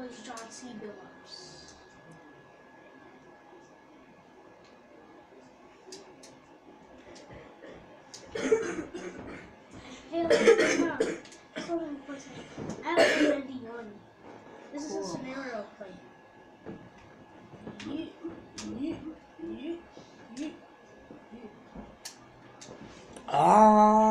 is John C. Billups. Hey, hold on for a second. I have already done. This is a scenario play. Ah.